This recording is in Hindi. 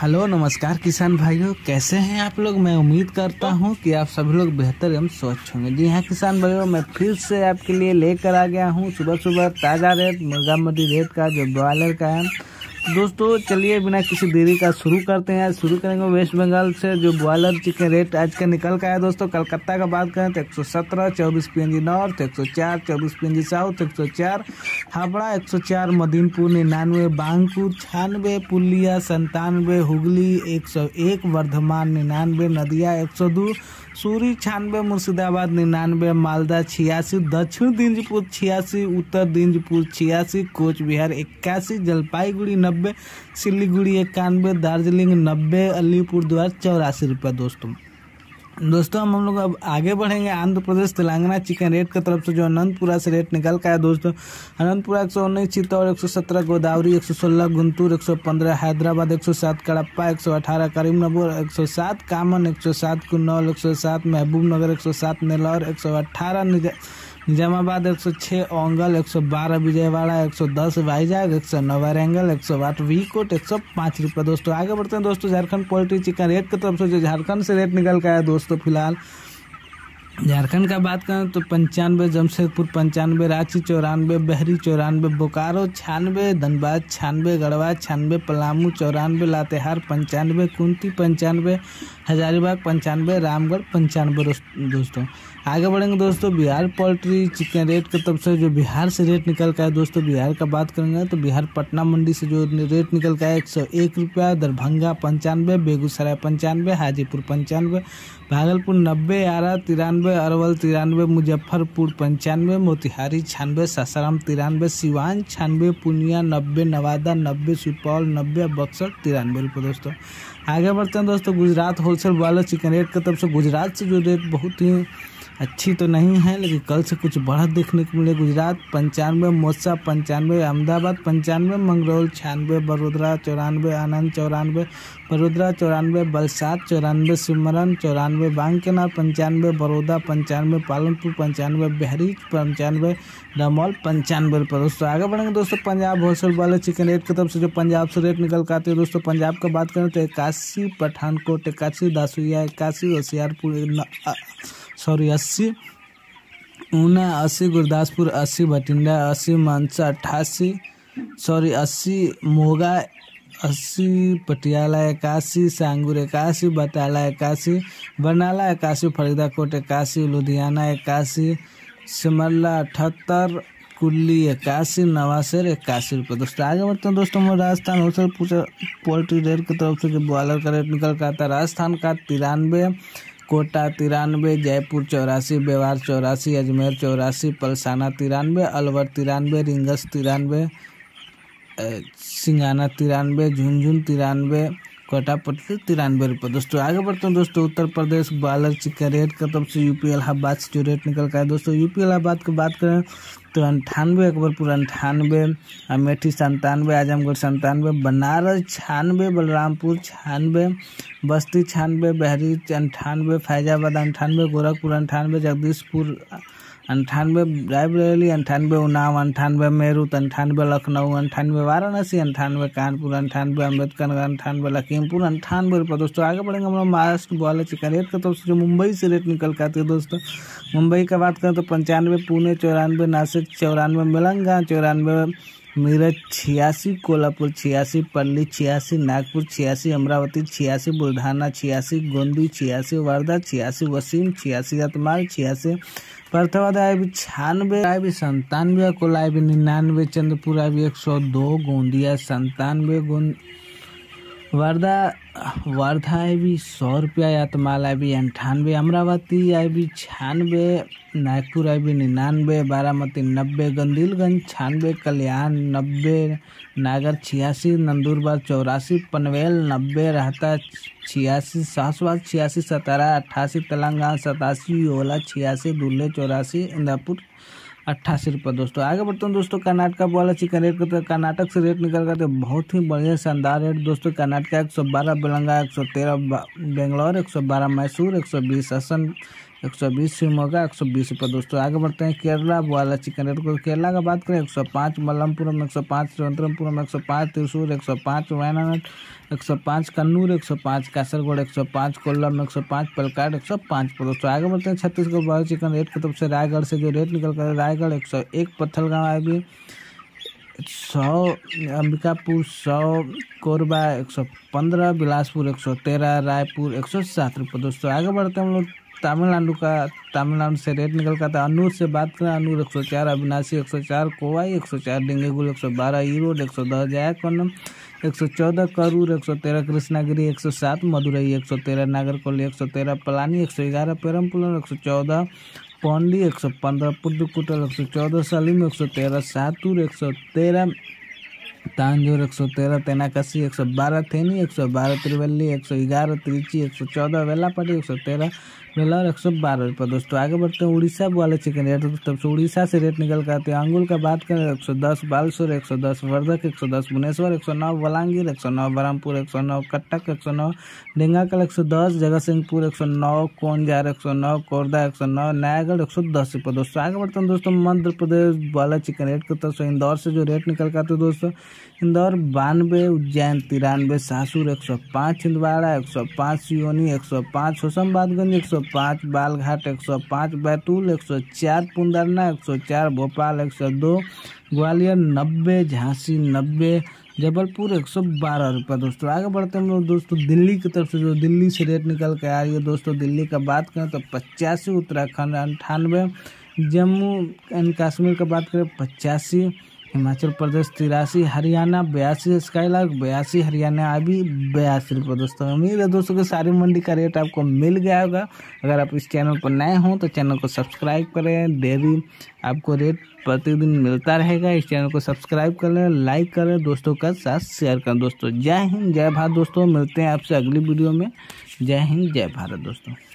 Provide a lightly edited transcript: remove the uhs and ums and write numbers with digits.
हेलो नमस्कार किसान भाइयों, कैसे हैं आप लोग। मैं उम्मीद करता हूं कि आप सभी लोग बेहतर एवं स्वच्छ होंगे। जी हाँ किसान भाइयों, मैं फिर से आपके लिए लेकर आ गया हूं सुबह सुबह ताज़ा रेट मुर्गा मंडी रेट का, जो ब्रॉयलर का है। दोस्तों चलिए बिना किसी देरी का शुरू करते हैं। शुरू करेंगे वेस्ट बंगाल से। जो ब्रॉयलर चिकन रेट आज का निकल का है दोस्तों, कलकत्ता का बात करें तो 117 24 PNG north, 104 24 PNG south, 104 Howrah, 104 Medinipur, 99 बांगपुर, 96 पुलिया, 97 हुगली, 101 वर्धमान, 99 नदिया, 102 सूरी, 96 मुर्शिदाबाद, 99 मालदा, 86 दक्षिण दिंजपुर, 86 उत्तर दिंजपुर, 86 कोच बिहार, 81 जलपाईगुड़ी, 90 सिलीगुड़ी, 91 दार्जिलिंग, 90 अलीपुरद्वार, 84 रुपये। दोस्तों हम लोग अब आगे बढ़ेंगे आंध्र प्रदेश तेलंगाना चिकन रेट की तरफ से। जो अनंतपुरा से रेट निकल का है दोस्तों, अनंतपुरा 119 चित्तौड़, 117 गोदावरी, 116 गुंटूर, 115 हैदराबाद, 107 कड़प्पा, 118 करीमनगर, 107 कामन, 107 कुन्नौल, 107 महबूबनगर, 107 नेल्लौर, 118 निजामाबाद, 106 ओंगल, 112 विजयवाड़ा, 110 वाइजाग, 109 वारंगल, 108 वीकोट, 105 रुपये। दोस्तों आगे बढ़ते हैं दोस्तों झारखंड पोल्ट्री चिकन रेट की तरफ से। जो झारखंड से रेट निकल का है दोस्तों, फिलहाल झारखंड का बात करें तो 95 जमशेदपुर, 95 रांची, 94 बहरी, 94 बोकारो, 96 धनबाद, 96 गढ़वा, 96 पलामू, 94 लातेहार, 95 कुंती, 95 हजारीबाग, 95 रामगढ़, 95। दोस्तों आगे बढ़ेंगे दोस्तों बिहार पोल्ट्री चिकन रेट की तरफ से। जो बिहार से रेट निकल का है दोस्तों, बिहार का बात करेंगे तो बिहार पटना मंडी से जो रेट निकल का है 101 रुपया, दरभंगा 95, बेगूसराय 95, हाजीपुर 95, भागलपुर 90, आरा 93, अरवल 93, मुजफ्फरपुर 95, मोतिहारी 96, सासाराम 93, सिवान 96, पूर्णिया 90, नवादा 90, सुपौल 90, बक्सर 93 रुपये। दोस्तों आगे बढ़ते हैं दोस्तों Gujarat wholesale broiler chicken rate की तरफ से। गुजरात से जो रेट बहुत ही अच्छी तो नहीं है, लेकिन कल से कुछ बढ़त देखने को मिले। गुजरात 95, मोसा 95, अहमदाबाद 95, मंगरौल 96, बड़ोदरा 94, आनंद 94, बड़ोदरा 94, बलसाड 94, सिमरन 94, बांकेनार 95, बड़ौदा 95, पालनपुर 95, बहरीच 95, दमौल 95 रुपये। दोस्तों आगे बढ़ेंगे दोस्तों पंजाब होलसेल वाले चिकन रेट की तरफ से। जो पंजाब से रेट निकल कर आते हैं दोस्तों, पंजाब का बात करें तो 81 पठानकोट, 81 दासुया, 81 होशियारपुर 80 ऊना, 80 गुरदासपुर, 80 बठिंडा, 80 मानसा, 80 मोगा, 80 पटियाला, 81 सांगूर, 81 बटाला, 81 बरनाला, 81 फरीदाकोट, 81 लुधियाना, 81 सिमरला, 78 कुल्ली, 81 नवासेर, 81 रुपये। दोस्तों आगे बढ़ते हैं दोस्तों हम राजस्थान होलसेल पोल्ट्री रेट की तरफ से। जो ब्रॉयलर का रेट निकल कर आता है राजस्थान का 93, कोटा 93, जयपुर 84, बेवार 84, अजमेर 84, पलसाना 93, अलवर 93, रिंगस 93, सिंगाना 93, झुंझुन 93, कोटापट्टी 93 रुपये। दोस्तों आगे बढ़ते हैं दोस्तों Uttar Pradesh broiler chicken rate का तरफ से। यूपी इलाहाबाद से जो रेट निकल का है दोस्तों, यूपी इलाहाबाद की बात करें तो 98, अकबरपुर 98, अमेठी 97, आजमगढ़ 97, बनारस 96, बलरामपुर 96, बस्ती 96, बहरीच 98, फैजाबाद 98, गोरखपुर 98, जगदीशपुर 98, रायबरेली 98, उन्नाव 98, मेरठ 98, लखनऊ 98, वाराणसी 98, कानपुर 98, अम्बेडकर 98, लखीमपुर 98 रुपये। दोस्तों आगे बढ़ेंगे हम लोग महाराष्ट्र ब्रॉयलर चिकन रेट का। तो जो मुंबई से रेट निकल के आती है दोस्तों, मुंबई का बात करें तो 95, पुणे 94, नासिक 94, मेलंगा 94, मीरठ 86, कोल्हापुर 86, पल्ली 86, Nagpur 86, Amravati 86, Buldhana 86, Gondi 86, Wardha 86, Wasim 86, Yavatmal 86, Faridabad IB 96, IB 97, Akola IB 99, Chandrapur IB 102, Gondia 97, Wardha IB 100 रुपया, Yavatmal IB 98, Amravati IB 96, Nagpur IB 99, Baramati 90, गंदीलगंज 96, कल्याण 90, नागर 86, नंदुरबार 84, पनवेल 90, रहता 86, सासवाद 86, सतारा 88, तेलंगाना 87, ओला 86, दुल्हे 84, इंदापुर 88 रुपये। दोस्तों आगे बढ़ते हैं दोस्तों कर्नाटक वाला चिकन रेट का। तो कर्नाटक से रेट निकल कर तो बहुत ही बढ़िया शानदार रेट दोस्तों। कर्नाटक 112, बेलंगा 113, बेंगलोर 112, मैसूर 120, असम 120 शिवमोगा 120 रुपये दोस्तों। आगे बढ़ते हैं केरला वाला चिकन रेट को। केरला का बात करें 105, मलमपुरम 105, तिरुवनंतपुरम 105, त्रिशूर 105, वायनाड 105, कन्नूर 105, कासरगोड 105, कोल्लम 105, पलक्काड 105 पर दोस्तों। आगे बढ़ते हैं छत्तीसगढ़ वाला चिकन रेट की तरफ से। रायगढ़ से जो रेट निकल कर रायगढ़ 101, पत्थलगाँव आएगी 100, अंबिकापुर 100, कोरबा 115, बिलासपुर 113, रायपुर 107 रुपये दोस्तों। आगे बढ़ते हैं हम लोग तमिलनाडु से रेट निकल कर था। अनूर से बात करें, अनूर 104, अविनाशी 104, कोवाई 104, डिंगेगुल 112, ईरोड 110, जयाकोनम 114, करूर 113, कृष्णागिरी 107, मदुरई 113, नागरकोइल 113, पलानी 111, पेरमपुलम 114, पौंडी 115, पुदुकोट्टई 114, सलीम 113, सातूर 113, तांजोर 113, तेनाकसी 112, थेनी 112, त्रिवल्ली 111, त्रिची 114, वेलापाटी 113, वेलार 112 रुपये दोस्तों। आगे बढ़ते हैं उड़ीसा वाले चिकन रेट तब से। उड़ीसा से रेट निकल कर आते हैं। अंगुल का बात करें 110, बालसोर 110, वर्धक 110, भुवनेश्वर 109, बलांगीर 109, बरहमपुर 109, कटक 109, डेंगाकल 110, जगतसिंहपुर 109, कोंजार 109, कोरदा 109, नयागढ़ 110 रुपये दोस्तों। आगे बढ़ते हैं दोस्तों मध्य प्रदेश वाला चिकन रेट की तरफ से। इंदौर से जो रेट निकल कर आते हैं दोस्तों, इंदौर 92, उज्जैन 93, सासुर 105, छिंदवाड़ा 105, सियोनी 105, होशंगाबादगंज 105, बालघाट 105, बैतूल 104, पुंदरना 104, भोपाल 102, ग्वालियर 90, झांसी 90, जबलपुर 112 रुपये दोस्तों। आगे बढ़ते हैं हम लोग दोस्तों दिल्ली की तरफ से। जो दिल्ली से रेट निकल के आ रही है दोस्तों, दिल्ली का बात करें तो 85, उत्तराखंड 98, जम्मू एंड कश्मीर का बात करें 85, हिमाचल प्रदेश 83, हरियाणा 82, स्काईलार्क 82, हरियाणा अभी 82 रुपये दोस्तों। उम्मीद है दोस्तों कि सारी मंडी का रेट आपको मिल गया होगा। अगर आप इस चैनल पर नए हों तो चैनल को सब्सक्राइब करें। डेली आपको रेट प्रतिदिन मिलता रहेगा। इस चैनल को सब्सक्राइब कर लें, लाइक करें, दोस्तों का साथ शेयर करें दोस्तों। जय हिंद, जय भारत दोस्तों। मिलते हैं आपसे अगली वीडियो में। जय हिंद, जय भारत दोस्तों।